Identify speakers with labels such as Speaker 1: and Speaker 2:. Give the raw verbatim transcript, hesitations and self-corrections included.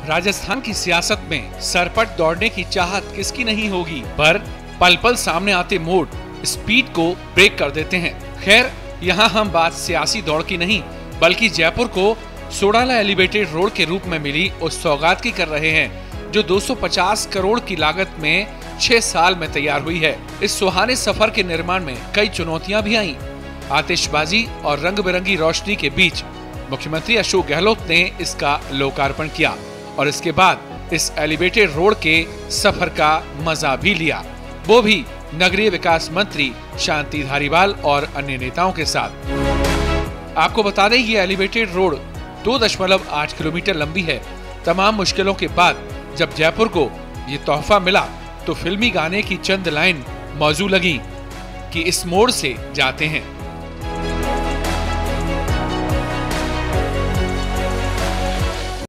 Speaker 1: राजस्थान की सियासत में सरपट दौड़ने की चाहत किसकी नहीं होगी, पर पल पल सामने आते मोड़ स्पीड को ब्रेक कर देते हैं। खैर, यहाँ हम बात सियासी दौड़ की नहीं बल्कि जयपुर को सोडाला एलिवेटेड रोड के रूप में मिली उस सौगात की कर रहे हैं जो दो सौ पचास करोड़ की लागत में छह साल में तैयार हुई है। इस सुहाने सफर के निर्माण में कई चुनौतियां भी आईं। आतिशबाजी और रंग बिरंगी रोशनी के बीच मुख्यमंत्री अशोक गहलोत ने इसका लोकार्पण किया और इसके बाद इस एलिवेटेड रोड के सफर का मजा भी लिया, वो भी नगरीय विकास मंत्री शांति धारीवाल और अन्य नेताओं के साथ। आपको बता दें, ये एलिवेटेड रोड दो दशमलव आठ किलोमीटर लंबी है। तमाम मुश्किलों के बाद जब जयपुर को ये तोहफा मिला तो फिल्मी गाने की चंद लाइन मौजू लगी कि इस मोड़ से जाते हैं